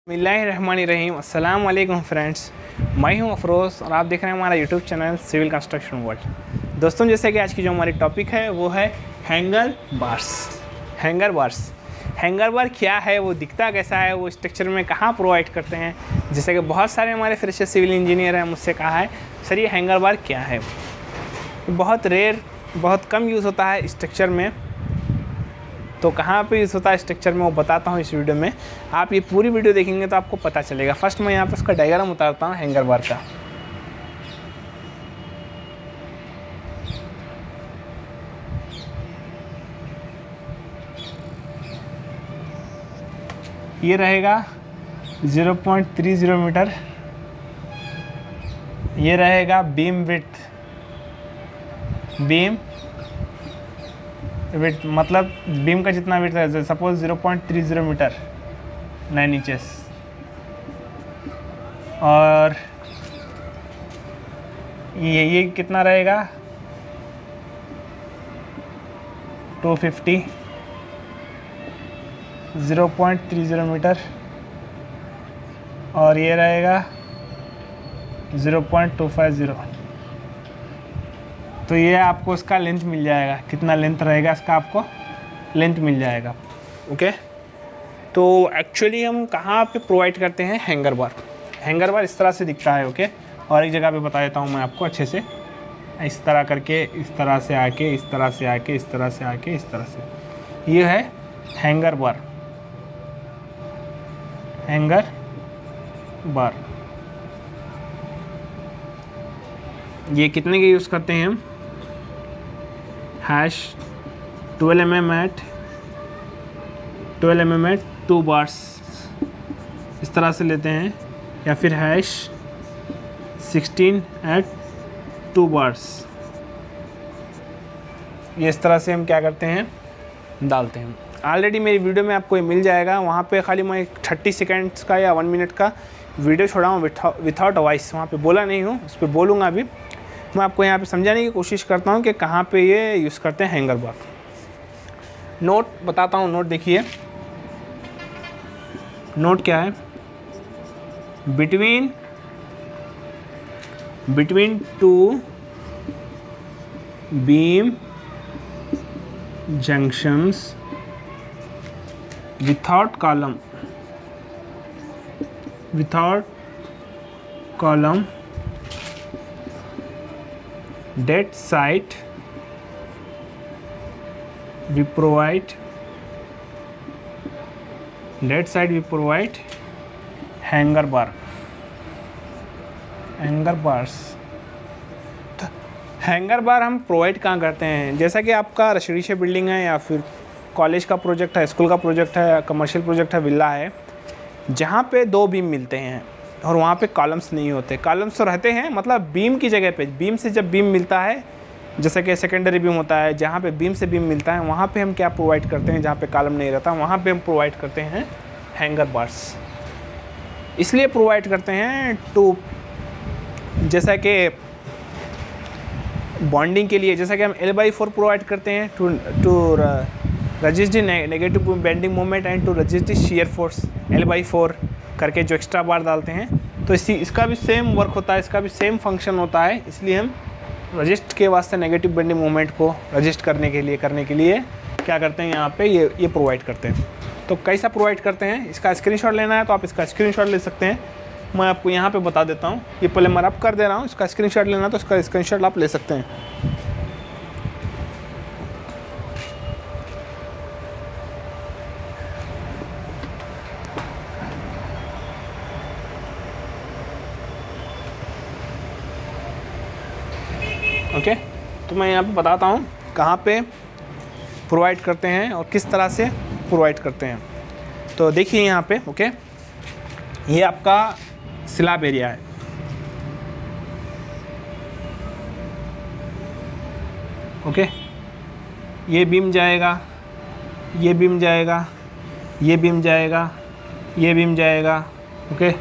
बिस्मिल्लाहिर्रहमानिर्रहीम। अस्सलाम वालेकुम फ्रेंड्स, मैं हूं अफरोज़ और आप देख रहे हैं हमारा YouTube channel civil construction world. दोस्तों, जैसे कि आज की जो हमारी टॉपिक है वो है हैंगर बार्स। हैंगर बार क्या है, वो दिखता कैसा है, वो स्ट्रक्चर में कहाँ प्रोवाइड करते हैं। जैसे कि बहुत सारे हमारे फ्रेशर सिविल इंजीनियर हैं, मुझसे कहा है सर ये हैंगर बार क्या है। बहुत रेयर, बहुत कम यूज़ होता है स्ट्रक्चर में। तो कहाँ पे यूज़ होता है स्ट्रक्चर में वो बताता हूँ इस वीडियो में। आप ये पूरी वीडियो देखेंगे तो आपको पता चलेगा। फर्स्ट मैं यहाँ पे उसका डायग्राम उतारता हूँ हैंगर बार का। ये रहेगा 0.30 मीटर। ये रहेगा बीम विड्थ मतलब बीम का जितना विड्थ है, सपोज 0.30 मीटर 9 इंचेस। और ये कितना रहेगा 250, 0.30 मीटर। और ये रहेगा 0.250। तो ये आपको इसका लेंथ मिल जाएगा, कितना लेंथ रहेगा इसका आपको लेंथ मिल जाएगा। ओके, तो एक्चुअली हम कहाँ पे प्रोवाइड करते हैं हैंगर बार इस तरह से दिखता है। ओके, और एक जगह पे बता देता हूँ मैं आपको अच्छे से। इस तरह करके, इस तरह से आके, इस तरह से आके, इस तरह से आके, इस तरह से, ये है हैंगर बार। ये कितने के यूज़ करते हैं हम? हैश 12 mm एट 2 बार्स इस तरह से लेते हैं, या फिर हैश 16 एट 2 बार्स। ये इस तरह से हम क्या करते हैं, डालते हैं। ऑलरेडी मेरी वीडियो में आपको ये मिल जाएगा। वहाँ पे खाली मैं 30 सेकेंड्स का या 1 मिनट का वीडियो छोड़ा हूँ विथआउट वॉइस। वहाँ पे बोला नहीं हूँ, उस पर बोलूँगा अभी। मैं आपको यहाँ पे समझाने की कोशिश करता हूँ कि कहाँ पे ये यूज़ करते हैं हैंगर बार। नोट बताता हूँ, नोट देखिए। नोट क्या है? Between two beam junctions without column that site we provide hanger bars. Hanger bar हम प्रोवाइड कहाँ करते हैं? जैसा कि आपका रेसिडेंशियल बिल्डिंग है, या फिर कॉलेज का प्रोजेक्ट है, स्कूल का प्रोजेक्ट है, या कमर्शियल प्रोजेक्ट है, विला है, जहाँ पे 2 बीम मिलते हैं और वहाँ पे कॉलम्स नहीं होते। कॉलम्स तो रहते हैं, मतलब बीम की जगह पे, बीम से जब बीम मिलता है, जैसे कि सेकेंडरी बीम होता है, जहाँ पे बीम से बीम मिलता है, वहाँ पे हम क्या प्रोवाइड करते हैं? जहाँ पे कॉलम नहीं रहता वहाँ पे हम प्रोवाइड करते हैं हैंगर बार्स। इसलिए प्रोवाइड करते हैं टू, जैसा कि बॉन्डिंग के लिए, जैसा कि हम L/4 प्रोवाइड करते हैं to resist the negative bending moment and to resist the shear force, L/4 करके जो एक्स्ट्रा बार डालते हैं। तो इसका भी सेम वर्क होता है, इसका भी सेम फंक्शन होता है। इसलिए हम रजिस्ट के वास्ते नेगेटिव बेंडिंग मोमेंट को रजिस्ट करने के लिए क्या करते हैं, यहाँ पे ये प्रोवाइड करते हैं। तो कैसा प्रोवाइड करते हैं, इसका स्क्रीनशॉट लेना है तो आप इसका स्क्रीनशॉट ले सकते हैं। मैं आपको यहाँ पे बता देता हूँ, ये पहले मैं रब कर दे रहा हूँ। इसका स्क्रीनशॉट लेना तो इसका स्क्रीनशॉट आप ले सकते हैं। ओके, तो मैं यहाँ पे बताता हूँ कहाँ पे प्रोवाइड करते हैं और किस तरह से प्रोवाइड करते हैं। तो देखिए यहाँ पे, ओके, ये आपका स्लैब एरिया है। ओके, ये बीम जाएगा, ये बीम जाएगा, ये बीम जाएगा, ये बीम जाएगा। ओके,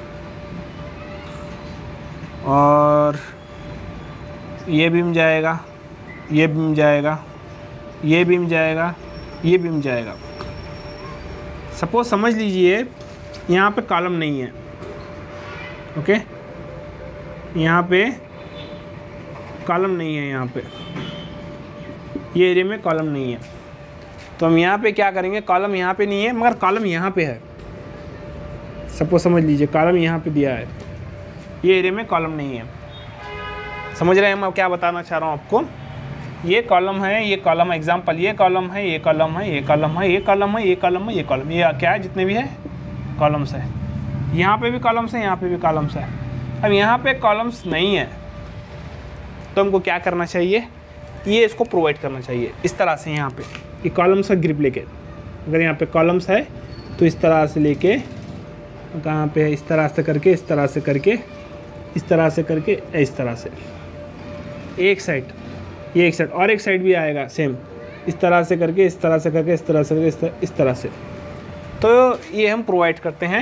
और ये बीम जाएगा, ये बीम जाएगा, ये बीम जाएगा, ये बीम जाएगा। सपोज समझ लीजिए यहाँ पे कॉलम नहीं है, ओके, यहाँ पे कॉलम नहीं है, यहाँ पे ये एरिया में कॉलम नहीं है। तो हम यहाँ पे क्या करेंगे, कॉलम यहाँ पे नहीं है मगर कॉलम यहाँ पे है। सपोज समझ लीजिए कॉलम यहाँ पे दिया है, ये एरिया में कॉलम नहीं है। समझ रहे हैं मैं क्या बताना चाह रहा हूँ आपको? ये कॉलम है, ये कॉलम एग्जांपल, ये कॉलम है, ये कॉलम है, ये कॉलम है, ये कॉलम है, ये कॉलम है, ये कॉलम, ये क्या है, जितने भी है कॉलम्स है। यहाँ पे भी कॉलम्स है, यहाँ पे भी कॉलम्स है। अब यहाँ पे कॉलम्स नहीं है तो हमको क्या करना चाहिए, ये इसको प्रोवाइड करना चाहिए इस तरह से। यहाँ पे ये कॉलम्स का ग्रिप लेके, अगर यहाँ पे कॉलम्स है तो इस तरह से लेके, कहाँ पे है, इस तरह से करके, इस तरह से करके, इस तरह से करके, इस तरह से एक साइड, ये एक साइड और एक साइड भी आएगा सेम, इस तरह से करके, इस तरह से करके, इस तरह से करके, इस तरह से। तो ये हम प्रोवाइड करते हैं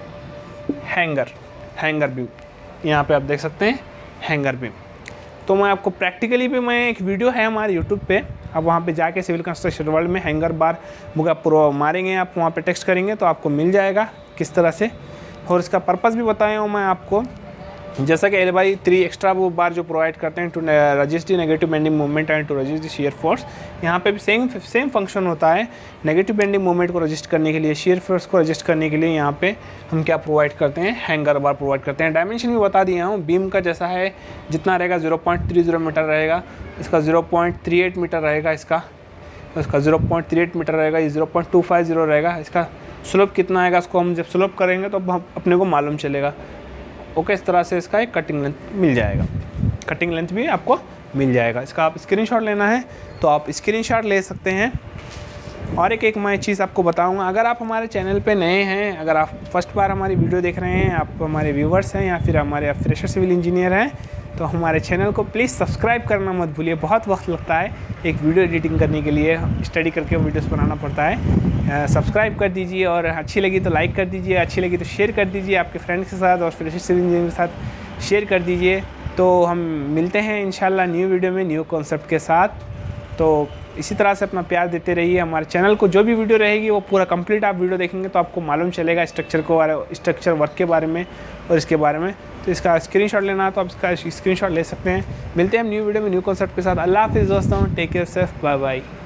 हैंगर व्यू। यहाँ पे आप देख सकते हैं हैंगर व्यू। तो मैं आपको प्रैक्टिकली भी, मैं एक वीडियो है हमारे यूट्यूब पे, आप वहाँ पे जाके सिविल कंस्ट्रक्शन वर्ल्ड में हैंगर बार बुक आप मारेंगे, आप वहाँ पे टेक्स्ट करेंगे तो आपको मिल जाएगा किस तरह से। और इसका पर्पस भी बताया हूँ मैं आपको, जैसा कि L/3 एक्स्ट्रा वो बार जो प्रोवाइड करते हैं to resist negative bending movement and to resist shear force. यहाँ पे भी सेम फंक्शन होता है। नेगेटिव बेंडिंग मूवमेंट को रजिस्ट करने के लिए, शियर फोर्स को रजिस्ट करने के लिए यहाँ पे हम क्या प्रोवाइड करते हैं, हैंगर बार प्रोवाइड करते हैं। डायमेंशन भी बता दिया हूँ, बीम का जैसा है जितना रहेगा 0.30 मीटर रहेगा, इसका 0.38 मीटर रहेगा, इसका 0.38 मीटर रहेगा, ये 0.250 रहेगा। इसका स्लोप कितना आएगा, इसको हम जब स्लोप करेंगे तो हम अपने को मालूम चलेगा। ओके, इस तरह से इसका एक कटिंग लेंथ मिल जाएगा, कटिंग लेंथ भी आपको मिल जाएगा। इसका आप स्क्रीनशॉट लेना है तो आप स्क्रीनशॉट ले सकते हैं। और एक मैं चीज़ आपको बताऊंगा, अगर आप हमारे चैनल पे नए हैं, अगर आप फर्स्ट बार हमारी वीडियो देख रहे हैं, आप हमारे व्यूवर्स हैं या फिर हमारे फ्रेशर सिविल इंजीनियर हैं, तो हमारे चैनल को प्लीज़ सब्सक्राइब करना मत भूलिए। बहुत वक्त लगता है एक वीडियो एडिटिंग करने के लिए, स्टडी करके वीडियोस बनाना पड़ता है। सब्सक्राइब कर दीजिए और अच्छी लगी तो लाइक कर दीजिए, अच्छी लगी तो शेयर कर दीजिए आपके फ्रेंड्स के साथ और फ्रेशर सिविल इंजीनियर के साथ शेयर कर दीजिए। तो हम मिलते हैं इंशाल्लाह न्यू वीडियो में न्यू कॉन्सेप्ट के साथ। तो इसी तरह से अपना प्यार देते रहिए। हमारे चैनल को जो भी वीडियो रहेगी वो पूरा कंप्लीट आप वीडियो देखेंगे तो आपको मालूम चलेगा स्ट्रक्चर वर्क के बारे में और इसके बारे में। तो इसका स्क्रीनशॉट लेना है तो आप इसका स्क्रीनशॉट ले सकते हैं। मिलते हैं हम न्यू वीडियो में न्यू कॉन्सेप्ट के साथ। अल्लाह हाफिज़ दोस्तों, take care safe, bye bye.